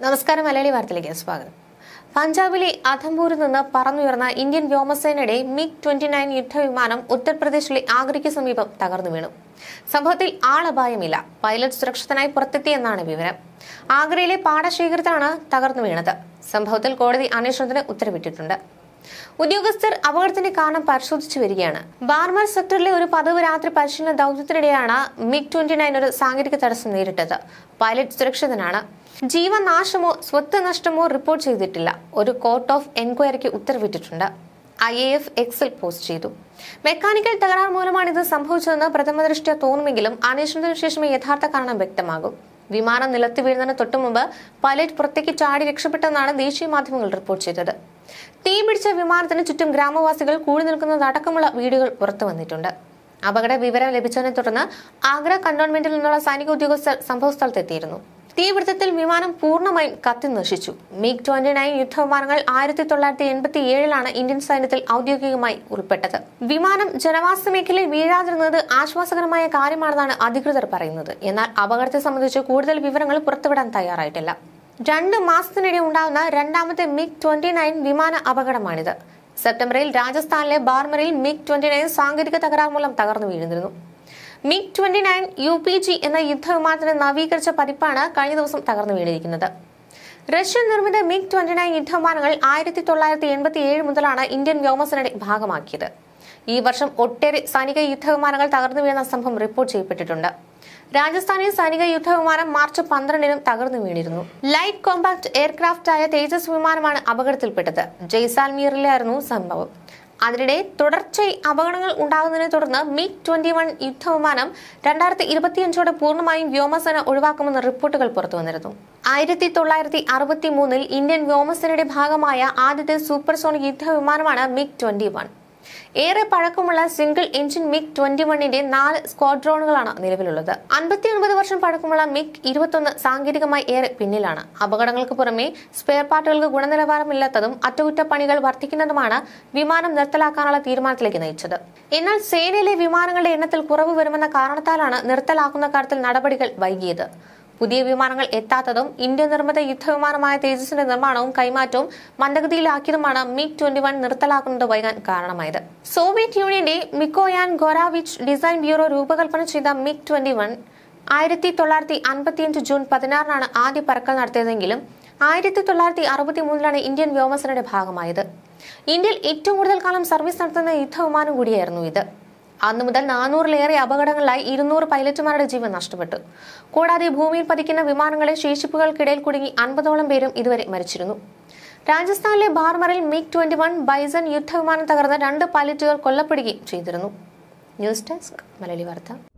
നമസ്കാരം. മലയാളി വാർത്തയിലേക്ക് സ്വാഗതം. പഞ്ചാബിലെ അധംപൂരിൽ നിന്ന് പറന്നുയർന്ന ഇന്ത്യൻ വ്യോമസേനയുടെ MiG-29 യുദ്ധവിമാനം ഉത്തർപ്രദേശിലെ ആഗ്രയ്ക്ക് സമീപം തകർന്നു വീണു. സംഭവത്തിൽ ആളപായമില്ല. പൈലറ്റ് സുരക്ഷിതനായി പുറത്തെത്തിയെന്നാണ് വിവരം. ആഗ്രയിലെ പാടശേഖരത്തിലാണ് തകർന്നു വീണത്. സംഭവത്തിൽ കോടതി അന്വേഷണത്തിന് ഉത്തരവിട്ടിട്ടുണ്ട്. ഉദ്യോഗസ്ഥർ അപകടത്തിന്റെ കാരണം പരിശോധിച്ചു വരികയാണ്. ബാർമർ സെക്ടറിലെ ഒരു പതിവ് രാത്രി പരിശീലന ദൌത്യത്തിനിടെയാണ് MiG-29 ഒരു സാങ്കേതിക തടസ്സം നേരിട്ടത്. പൈലറ്റ് സുരക്ഷിതനാണ്. ജീവനാശമോ സ്വത്ത് നഷ്ടമോ റിപ്പോർട്ട് ചെയ്തിട്ടില്ല. ഒരു കോർട്ട് ഓഫ് എൻക്വയറിക്ക് ഉത്തരവിട്ടിട്ടുണ്ട്. IAF എക്സിൽ പോസ്റ്റ് ചെയ്തു. മെക്കാനിക്കൽ തകരാർ മൂലമാണ് ഇത് സംഭവിച്ചതെന്ന് പ്രഥമദൃഷ്ട്യാ തോന്നുമെങ്കിലും അന്വേഷണത്തിനു ശേഷമേ യഥാർത്ഥ കാരണം വ്യക്തമാകും. വിമാനം നിലത്ത് വീഴുന്നതിന് തൊട്ടുമുമ്പ് പൈലറ്റ് പുറത്തേക്ക് ചാടി രക്ഷപ്പെട്ടെന്നാണ് ദേശീയ മാധ്യമങ്ങൾ റിപ്പോർട്ട് ചെയ്തത്. തീപിടിച്ച വിമാനത്തിന് ചുറ്റും ഗ്രാമവാസികൾ കൂടി നിൽക്കുന്നതടക്കമുള്ള വീഡിയോകൾ പുറത്തു വന്നിട്ടുണ്ട്. അപകട വിവരം ലഭിച്ചതിനെ തുടർന്ന് ആഗ്ര കന്റോൺമെന്റിൽ നിന്നുള്ള സൈനിക ഉദ്യോഗസ്ഥർ സംഭവസ്ഥലത്തെത്തിയിരുന്നു. തീപിടുത്തത്തിൽ വിമാനം പൂർണ്ണമായും കത്തി നശിച്ചു. MiG-29 യുദ്ധവിമാനങ്ങൾ 1987 ഇന്ത്യൻ സൈന്യത്തിൽ ഔദ്യോഗികമായി ഉൾപ്പെട്ടത്. വിമാനം ജനവാസ മേഖലയിൽ വീഴാതിരുന്നത് ആശ്വാസകരമായ കാര്യമാണെന്നാണ് അധികൃതർ പറയുന്നത്. എന്നാൽ അപകടത്തെ സംബന്ധിച്ച് കൂടുതൽ വിവരങ്ങൾ പുറത്തുവിടാൻ തയ്യാറായിട്ടില്ല. 2 മാസത്തിനിടെ ഉണ്ടാകുന്ന രണ്ടാമത്തെ MiG-29 വിമാന അപകടമാണിത്. സെപ്റ്റംബറിൽ രാജസ്ഥാനിലെ ബാർമറിൽ MiG-29 സാങ്കേതിക തകരാർ മൂലം തകർന്നു വീഴുന്നിരുന്നു. MiG-29 UPG എന്ന യുദ്ധവിമാനത്തിന്റെ നവീകരിച്ച പതിപ്പാണ് കഴിഞ്ഞ ദിവസം തകർന്നു വീണിരിക്കുന്നത്. റഷ്യൻ നിർമ്മിത MiG-29 യുദ്ധവിമാനങ്ങൾ 1987 മുതലാണ് ഇന്ത്യൻ വ്യോമസേനയുടെ ഭാഗമാക്കിയത്. ഈ വർഷം ഒട്ടേറെ സൈനിക യുദ്ധവിമാനങ്ങൾ തകർന്നു വീഴുന്ന സംഭവം റിപ്പോർട്ട് ചെയ്യപ്പെട്ടിട്ടുണ്ട്. രാജസ്ഥാനിൽ സൈനിക യുദ്ധവിമാനം മാർച്ച് 12 തകർന്നു വീണിരുന്നു. ലൈറ്റ് കോമ്പാക്ട് എയർക്രാഫ്റ്റായ തേജസ് വിമാനമാണ് അപകടത്തിൽപ്പെട്ടത്. ജയ്സാൽമീറിലായിരുന്നു സംഭവം. അതിനിടെ തുടർച്ചയായി അപകടങ്ങൾ ഉണ്ടാകുന്നതിനെ തുടർന്ന് MiG-21 യുദ്ധവിമാനം 2025 പൂർണ്ണമായും വ്യോമസേന ഒഴിവാക്കുമെന്ന റിപ്പോർട്ടുകൾ പുറത്തുവന്നിരുന്നു. 1963 ഇന്ത്യൻ വ്യോമസേനയുടെ ഭാഗമായ ആദ്യത്തെ സൂപ്പർസോണിക് യുദ്ധവിമാനമാണ് MiG-21. ഏറെ പഴക്കമുള്ള സിംഗിൾ എഞ്ചിൻ MiG-21ന്റെ 4 സ്ക്വാഡ്രോണുകളാണ് നിലവിലുള്ളത്. 59 വർഷം പഴക്കമുള്ള MiG-21 സാങ്കേതികമായി ഏറെ പിന്നിലാണ്. അപകടങ്ങൾക്ക് പുറമെ സ്പെയർ പാർട്ടുകൾക്ക് ഗുണനിലവാരമില്ലാത്തതും അറ്റകുറ്റപ്പണികൾ വർദ്ധിക്കുന്നതുമാണ് വിമാനം നിർത്തലാക്കാനുള്ള തീരുമാനത്തിലേക്ക് നയിച്ചത്. എന്നാൽ സേനയിലെ വിമാനങ്ങളുടെ എണ്ണത്തിൽ കുറവ് വരുമെന്ന കാരണത്താലാണ് നിർത്തലാക്കുന്ന കാര്യത്തിൽ നടപടികൾ വൈകിയത്. പുതിയ വിമാനങ്ങൾ എത്താത്തതും ഇന്ത്യൻ നിർമ്മിത യുദ്ധവിമാനമായ തേജസിന്റെ നിർമ്മാണവും കൈമാറ്റവും മന്ദഗതിയിലാക്കിയതുമാണ് MiG-21 നിർത്തലാക്കുന്നത് വൈകാൻ കാരണമായത്. സോവിയറ്റ് യൂണിയന്റെ മിക്കോയാൻ ഗോരാവിച്ച് ഡിസൈൻ ബ്യൂറോ രൂപകൽപ്പന ചെയ്ത MiG-21 1955 ജൂൺ 16 ആദ്യ പറക്കൽ നടത്തിയതെങ്കിലും 1963 ഇന്ത്യൻ വ്യോമസേനയുടെ ഭാഗമായത്. ഇന്ത്യയിൽ ഏറ്റവും കൂടുതൽ കാലം സർവീസ് നടത്തുന്ന യുദ്ധവിമാനം കൂടിയായിരുന്നു ഇത്. അന്നു മുതൽ 400-ലേറെ അപകടങ്ങളിലായി 200 പൈലറ്റുമാരുടെ ജീവൻ നഷ്ടപ്പെട്ടു. കൂടാതെ ഭൂമിയിൽ പതിക്കുന്ന വിമാനങ്ങളെ ശേഷിപ്പുകൾക്കിടയിൽ കുടുങ്ങി 50ഓളം പേരും ഇതുവരെ മരിച്ചിരുന്നു. രാജസ്ഥാനിലെ ബാർമറിൽ MiG-21 ബൈസൺ യുദ്ധവിമാനം തകർന്ന് 2 പൈലറ്റുകൾ കൊല്ലപ്പെടുകയും ചെയ്തിരുന്നു. ന്യൂസ് ഡെസ്ക് മലയാളി വാർത്ത.